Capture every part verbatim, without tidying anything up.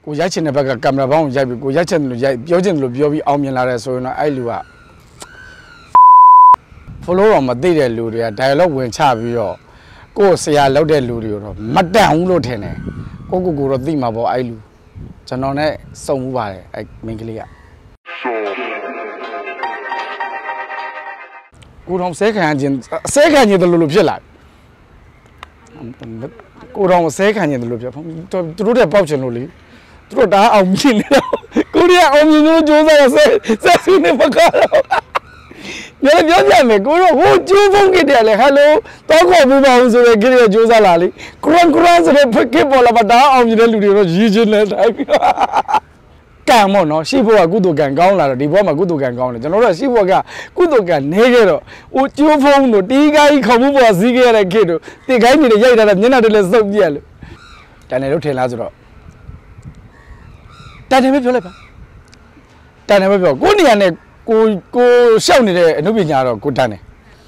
ကိုရိုက်ချင်တဲ့ဘက်ကကင်မရာဘောင်းကိုရိုက်ပြီးကိုရိုက်ချင်တယ်လို့ရိုက်ပြောချင်တယ်လို့ပြောပြီးအောင်မြင်လာတယ်ဆိုရင်တော့အဲ့လူက follow တော့မသိတဲ့လူတွေက dialogue ဝင်ချပြီးတော့ကိုယ်ဆရာလောက်တဲ့လူတွေတော့မတန်ဘူးလို့ထင်တယ်ကိုကိုကိုတော့သိမှာပေါ့အဲ့လူကျွန်တော်နဲ့စုံမှုပါတယ်အဲ့မင်းကလေးကကိုတော်ဆဲခံခြင်းဆဲခံခြင်းတလို့လို့ဖြစ်လာကိုတော်ဆဲခံခြင်းတလို့ဖြစ်သူတို့တဲ့ပေါက်ချင်လို့လေသူတို့ဒါအောင်မြင်နေတော့ကိုရီးယားအောင်မြင်လို့ကြိုးစားဆဲဆဲစုနေမကားတော့ညနေပြောပြမယ်ကိုတော့ဟိုကျိုးဖုန်းကြည့်တယ်လေဟယ်လိုတောက်ခေါ်ပြပါဦးဆိုရဲကြည့်ရကြိုးစားလာလေကရန်ကရန်ဆိုတဲ့ဖက်ကပေါ်လာပါဒါအောင်မြင်တဲ့လူတွေတော့ရည်ချင်းလဲတိုင်းကံမော့နော်ရှိဖို့ကကုသိုလ်ကံကောင်းလာတော့ဒီဘဝမှာကုသိုလ်ကံကောင်းတယ်ကျွန်တော်တို့ရှိဖို့ကကုသိုလ်ကံနေခဲ့တော့ဟိုကျိုးဖုန်းတို့တီးကိုင်းခေါမှုပေါ်စီးခဲ့ရတဲ့ခေတ်တို့တိကိုင်းတွေရိုက်ထားတဲ့မျက်နှာတွေလည်းစုပ်ပြက်လို့တန်တယ်လို့ထင်လားဆိုတော့တန်တယ်ပဲပြောလိုက်ပါတန်တယ်ပဲပြောကိုနေရာနဲ့ကိုကိုရှောက်နေတဲ့အနုပညာတော့ကိုတန်းတယ်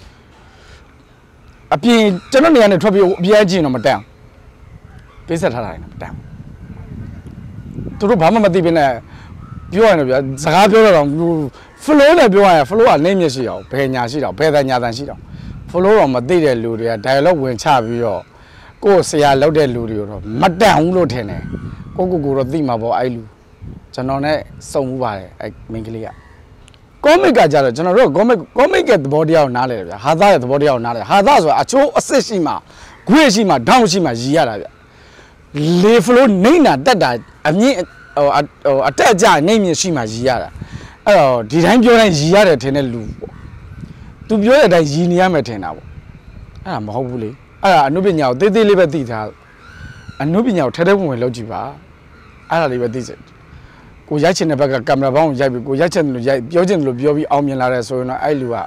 အပြင်ကျွန်တော်နေရာနဲ့ထွက်ပြီးအပြဲကြည့်တော့မတန်းပေးဆက်ထားတာလည်းမတန်းသူတို့ဘာမှမသိဘဲနဲ့ပြောရတယ်ဗျာစကားပြောတော့ flow နဲ့ပြောရရင် flow ကနေမျက်ရှိအောင်ဘယ်ညာရှိတော့ဘယ်တညာတန်ရှိတော့ flow တော့မသိတဲ့လူတွေက dialogue ဝင်ချပြီးတော့ကိုယ်ဆရာလောက်တဲ့လူတွေတော့မတန်ဘူးလို့ထင်တယ်ကိုကိုကိုတော့သိမှာပေါ့အဲ့လူကျွန်တော်နဲ့စုံမှုပါတယ်အဲ့မင်းကလေးကcomic ကကြတော့ကျွန်တော်တို့ comic comic ရဲ့သဘောတရားကိုနားလဲတယ်ဗျာဟာသားရဲ့သဘောတရားကိုနားလဲဟာသားဆိုတာအချိုးအစစ်ရှိမှခွေးရှိမှဒေါင်းရှိမှရည်ရတာဗျလေ flow နေနာတက်တာအမြင့်ဟိုဟိုအတက်အကျနေမြင့်ရှိမှရည်ရတာအဲ့တော့ဒီတိုင်းပြောတိုင်းရည်ရတယ်ထင်တဲ့လူပေါ့သူပြောတဲ့အတိုင်းရည်နေရမယ်ထင်တာပေါ့အဲ့ဒါမဟုတ်ဘူးလေအဲ့ဒါအနုပညာကိုသေးသေးလေးပဲသိထားအနုပညာကိုထဲထဲဝင်ဝင်လုပ်ကြည့်ပါအဲ့ဒါလေးပဲသိစေကိုရိုက်ချင်တဲ့ဘက်ကကင်မရာဘောင်းကိုရိုက်ပြီးကိုရိုက်ချင်တယ်လို့ရိုက်ပြောချင်တယ်လို့ပြောပြီးအောင်မြင်လာတယ်ဆိုရင်တော့အဲ့လူက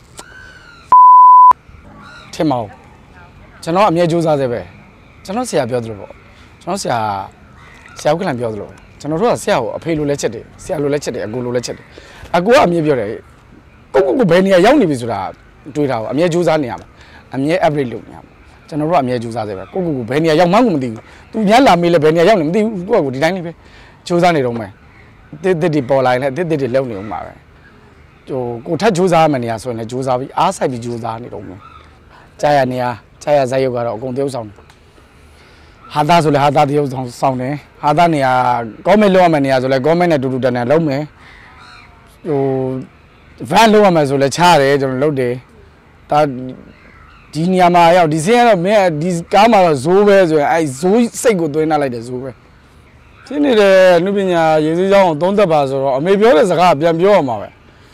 ထင်မအောင်ကျွန်တော်အမြဲကြိုးစားသေးပဲကျွန်တော်ဆရာပြောသလိုပေါ့ကျွန်တော်ဆရာဆရာကလည်းပြောသလိုကျွန်တော်တို့ကဆရာကိုအဖေလိုလဲချက်တယ်ဆရာလိုလဲချက်တယ်အကိုလိုလဲချက်တယ်အကိုကအမြဲပြောတယ်ကိုကိုကိုဘယ်နေရာရောက်နေပြီဆိုတာတွေးတာပေါ့အမြဲကြိုးစားနေရမှာအမြဲ upgrade လုပ်နေရမှာကျွန်တော်တို့ကအမြဲကြိုးစားသေးပဲကိုကိုကိုဘယ်နေရာရောက်မှန်းကိုမသိဘူးသူများလာမေးလဲဘယ်နေရာရောက်နေမသိဘူးကိုကကိုဒီတိုင်းလေးပဲကြိုးစားနေတော့မယ်တစ်တစ်တွေပေါ်လာရင်လည်းတစ်တစ်တွေလုံနေအောင်ပါပဲဟိုကိုထက်ကြိုးစားရမယ့်နေရာဆိုရင်လည်းကြိုးစားပြီးအားဆိုင်ပြီးကြိုးစားနေတော့မယ်ကြာရနေရာကြာရဇက်ရုပ်ကတော့အကုန်တရုပ်ဆောင်တယ်ဟာသားဆိုလည်းဟာသားတရုပ်ဆောင်ဆောင်တယ်ဟာသားနေရာဂေါ်မန့်လောက်ရမယ့်နေရာဆိုလည်းဂေါ်မန့်နဲ့တူတူတန်တန်လုံးမယ်ဟိုဗန်လောက်ရမယ်ဆိုလည်းချရတယ်ကျွန်တော်လုပ်တယ်ဒါဒီနေရာမှာရောက်ဒီစင်းကတော့မင်းဒီကားမှာတော့ဇိုးပဲဆိုရင်အဲဇိုးစိတ်ကိုသွင်းထားလိုက်တယ်ဇိုးပဲရှင်းနေတယ်အနုပညာရေးစည်းကြောင်းကိုသုံးသက်ပါဆိုတော့အမေပြောတဲ့စကားပြန်ပြောရမှာပဲ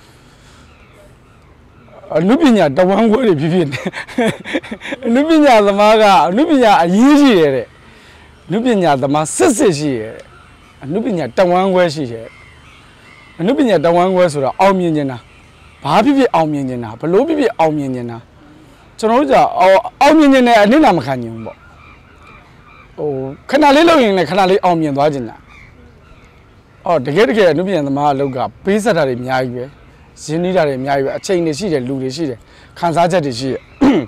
အနုပညာတဝမ်းခွဲတွေဖြစ်ဖြစ်နေအနုပညာသမားကအနုပညာအရေးကြီးတယ်တဲ့အနုပညာသမားစစ်စစ်ရှိတယ်အနုပညာတဝမ်းခွဲရှိတယ်အနုပညာတဝမ်းခွဲဆိုတော့အောင်မြင်နေတာဘာဖြစ်ဖြစ်အောင်မြင်နေတာဘလို့ဖြစ်ဖြစ်အောင်မြင်နေတာကျွန်တော်တို့ကအောင်မြင်နေတဲ့အနစ်နာမခံနိုင်ဘူးပေါ့ဟိုခဏလေးလုပ်ရင်လည်းခဏလေးအောင်မြင်သွားခြင်းလားအော်တကယ်တကယ်အနုပညာသမားအလုပ်ကပေးဆက်တာတွေအများကြီးပဲရင်းနှီးတာတွေအများကြီးပဲအချိန်တွေရှိတယ်လူတွေရှိတယ်ခံစားချက်တွေရှိတယ်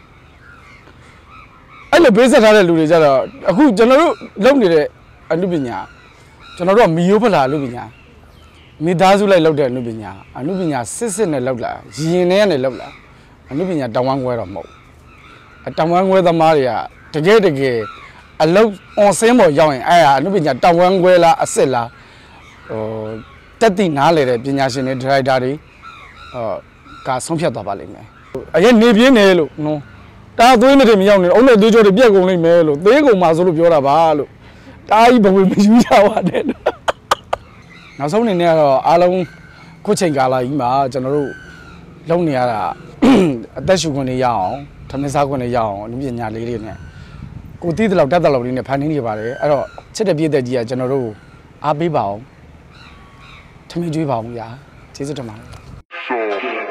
အဲ့လိုပေးဆက်ထားတဲ့လူတွေကြတော့အခုကျွန်တော်တို့လုပ်နေတဲ့အနုပညာကျွန်တော်တို့ကမီယိုဖလာအနုပညာမိသားစုလိုက်လုပ်တဲ့အနုပညာအနုပညာစစ်စစ်နဲ့လုပ်လာရင်ထဲကနေလုပ်လာအနုပညာတောင်ဝမ်းခွဲတော့မဟုတ်အတောင်ဝမ်းခွဲသမားတွေကတကယ်တကယ်အလုတ်အွန်စင်းပေါ်ရောက်ရင်အဲ့ဟာအနုပညာတောင်ဝမ်းခွဲလားအစ်စ်လားဟိုတက်တိနားလေတဲ့ပညာရှင်တွေဒရိုက်တာတွေဟောကဆုံးဖြတ်သွားပါလိမ့်မယ်အရင်နေပြင်းနေလို့နော်တာသွေးနဲ့တွေမရောက်နေအုံးနဲ့သွေးကြောတွေပြက်ကုန်လိမ့်မယ်လို့သေးကုန်မှာဆိုလို့ပြောတာပါလို့တာကြီးဘဝမယူကြပါနဲ့နောက်ဆုံးအနေနဲ့ကတော့အားလုံးခုချိန်ကာလကြီးမှာကျွန်တော်တို့လုံနေရတာအသက်ရှူခွင့်တွေရအောင်ထမင်းစားခွင့်တွေရအောင်အနုပညာလေးတွေနဲ့ကိုတီးတဲ့လောက်တက်တဲ့လောက်လေးနဲ့ဖန်တီးနေပါတယ်အဲ့တော့ချစ်တဲ့ပြည့်တဲ့ကြီးကကျွန်တော်တို့အားပေးပါအောင်ထမင်းကျွေးပါအောင်ဗျာကျေးဇူးတင်ပါတယ်